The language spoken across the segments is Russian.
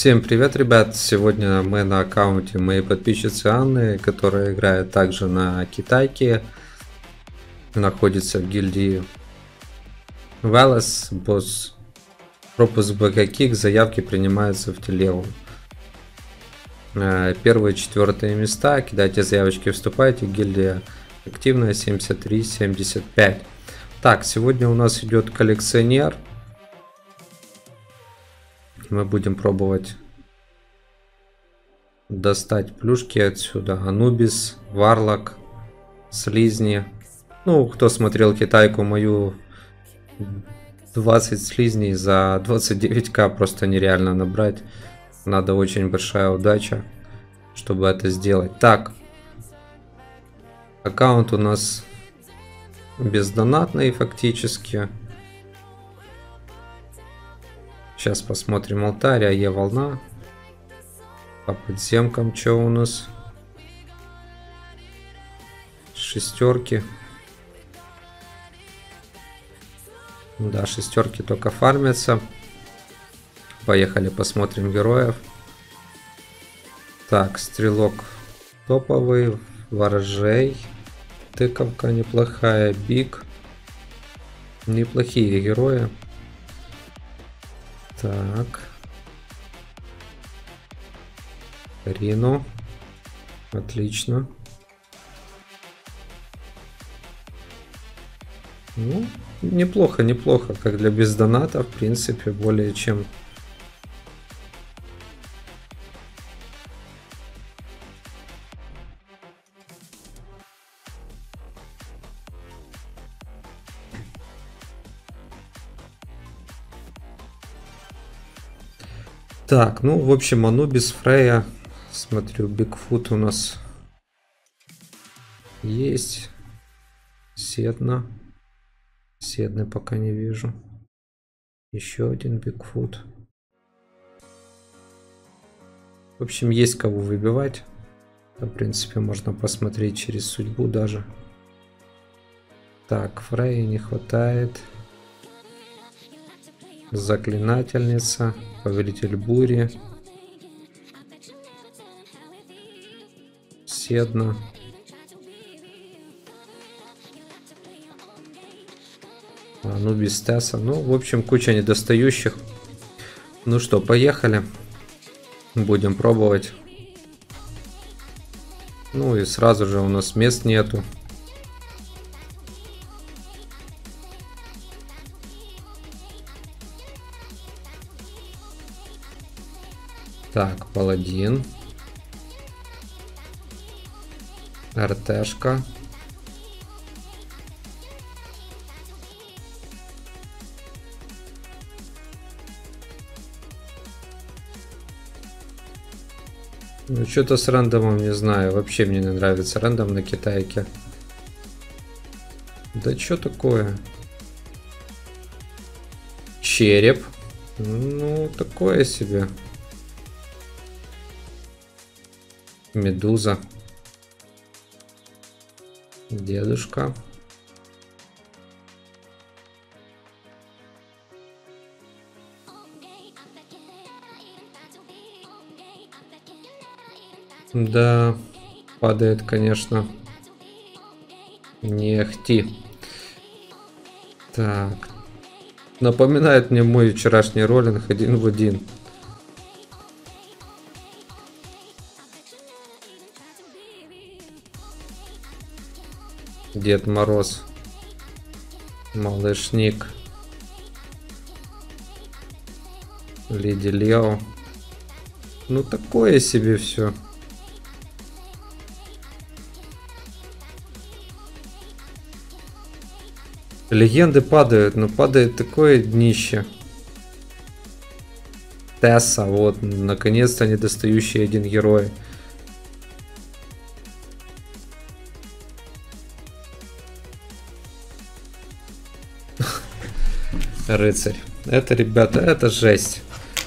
Всем привет, ребят! Сегодня мы на аккаунте моей подписчицы Анны, которая играет также на китайке, находится в гильдии Велес. Босс пропуск БК-кик, заявки принимаются в телегу. Первые 4 места, кидайте заявочки, вступайте, гильдия активная 73-75. Так, сегодня у нас идет коллекционер. Мы будем пробовать достать плюшки отсюда. Анубис, Варлок, Слизни. Ну, кто смотрел китайку мою, 20 слизней за 29к просто нереально набрать. Надо очень большая удача, чтобы это сделать. Так, аккаунт у нас бездонатный фактически. Сейчас посмотрим алтарь, АЕ волна. По подземкам что у нас? Шестерки. Да, шестерки только фармятся. Поехали посмотрим героев. Так, стрелок топовый, ворожей. Тыковка неплохая, биг. Неплохие герои. Так. Рино. Отлично. Ну, неплохо, неплохо. Как для бездоната, в принципе, более чем. Так, ну, в общем, Анубис, Фрея. Смотрю, Бигфут у нас есть. Седна. Седны пока не вижу. Еще один Бигфут. В общем, есть кого выбивать. В принципе, можно посмотреть через судьбу даже. Так, Фреи не хватает. Заклинательница. Повелитель бури. Седна. Анубис, Тесса. Ну, в общем, куча недостающих. Ну что, поехали. Будем пробовать. Ну и сразу же у нас мест нету. Так, паладин. РТшка. Ну, что-то с рандомом не знаю. Вообще мне не нравится рандом на китайке. Да что такое? Череп. Ну, такое себе. Медуза. Дедушка. Да, падает, конечно. Не ахти. Так. Напоминает мне мой вчерашний роллинг 1 в 1. Дед Мороз. Малышник. Леди Лео. Ну такое себе все. Легенды падают, но падает такое днище. Тесса, вот, наконец-то недостающий один герой. Рыцарь. Это, ребята, это жесть.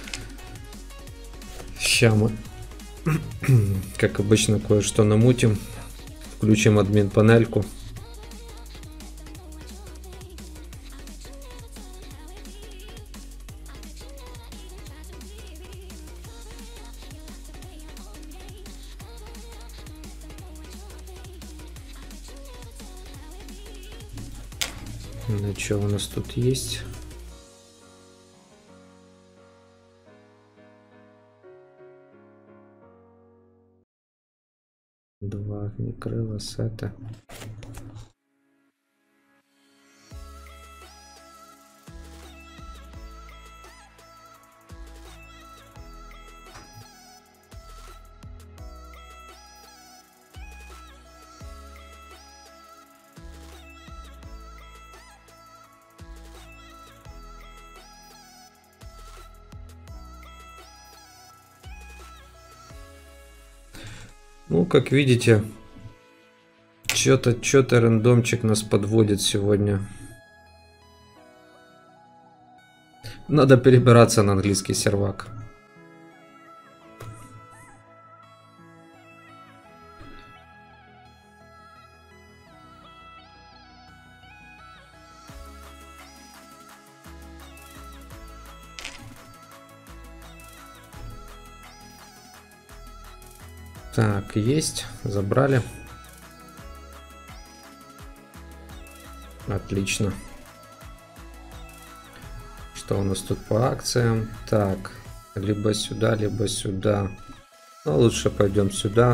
Сейчас мы, как обычно, кое-что намутим. Включим админ панельку. Ну что у нас тут есть? Два огнекрыла сета. Ну, как видите, что-то рандомчик нас подводит сегодня. Надо перебираться на английский сервак. Так, есть, забрали. Отлично. Что у нас тут по акциям? Так, либо сюда, либо сюда. Ну, лучше пойдем сюда.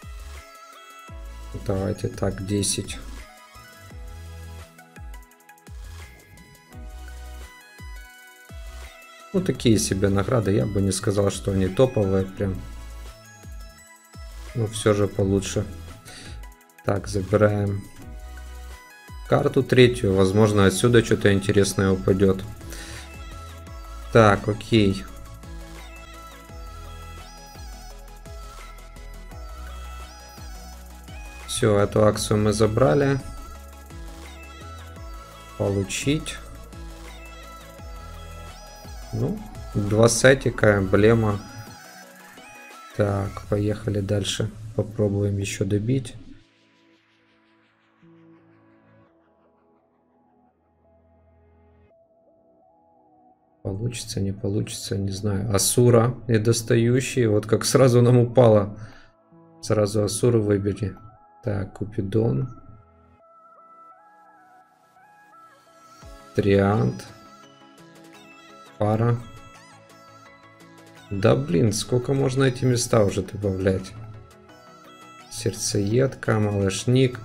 Давайте так, 10. Ну, такие себе награды. Я бы не сказал, что они топовые прям. Но все же получше. Так, забираем карту третью. Возможно, отсюда что-то интересное упадет. Так, окей. Все, эту акцию мы забрали. Получить. Ну, 2 сетика, эмблема. Так, поехали дальше. Попробуем еще добить. Получится, не получится, не знаю. Асура недостающий. Вот как сразу нам упало. Сразу Асуру выбери. Так, Купидон. Триант. Пара. Да блин, сколько можно эти места уже добавлять? Сердцеедка, малышник.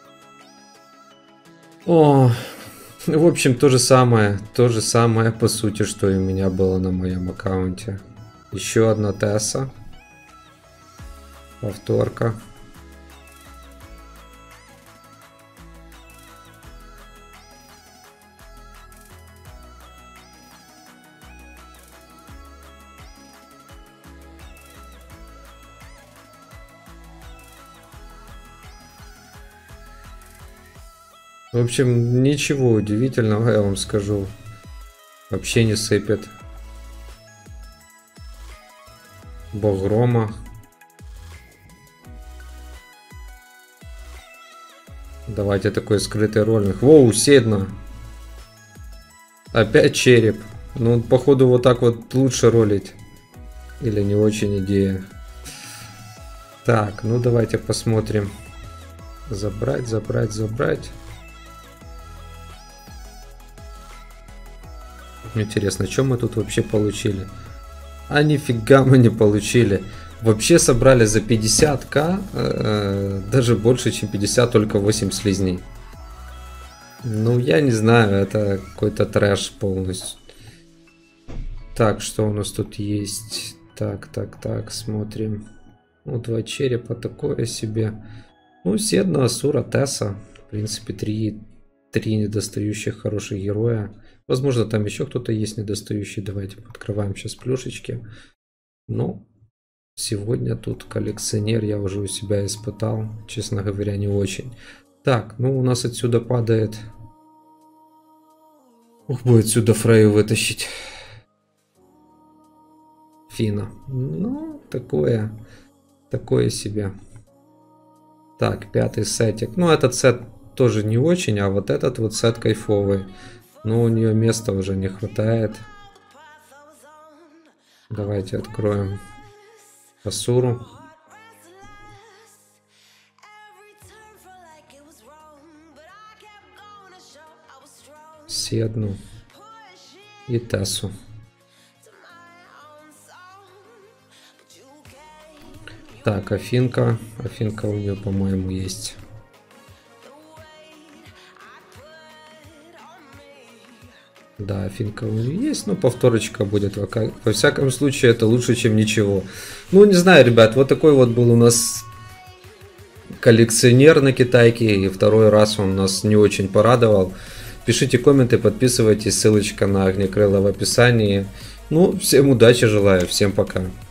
О, в общем, то же самое по сути, что и у меня было на моем аккаунте. Еще одна Тесса. Повторка. В общем, ничего удивительного, я вам скажу. Вообще не сыпет. Бог грома. Давайте такой скрытый роллинг. Воу, Седна. Опять череп. Ну, походу, вот так вот лучше ролить. Или не очень идея. Так, ну давайте посмотрим. Забрать, забрать, забрать. Интересно, что мы тут вообще получили? А нифига мы не получили. Вообще собрали за 50к, даже больше, чем 50, только 8 слизней. Ну, я не знаю, это какой-то трэш полностью. Так, что у нас тут есть? Так, так, так, смотрим. Ну, 2 черепа, такое себе. Ну, Седна, Асура, Тесса. В принципе, 3 недостающих хороших героя. Возможно, там еще кто-то есть недостающий. Давайте открываем сейчас плюшечки. Ну, сегодня тут коллекционер я уже у себя испытал. Честно говоря, не очень. Так, ну у нас отсюда падает... Ух, будет отсюда Фрею вытащить. Фина. Ну, такое себе. Так, 5-й сетик. Ну, этот сет тоже не очень, а вот этот вот сет кайфовый. Но у нее места уже не хватает. Давайте откроем Асуру. Седну и Тессу. Так, Афинка. Афинка у нее, по-моему, есть. Да, Афинка у нее есть, но повторочка будет. Во всяком случае, это лучше, чем ничего. Ну, не знаю, ребят, вот такой вот был у нас коллекционер на китайке. И второй раз он нас не очень порадовал. Пишите комменты, подписывайтесь. Ссылочка на Огнекрыла в описании. Ну, всем удачи желаю, всем пока.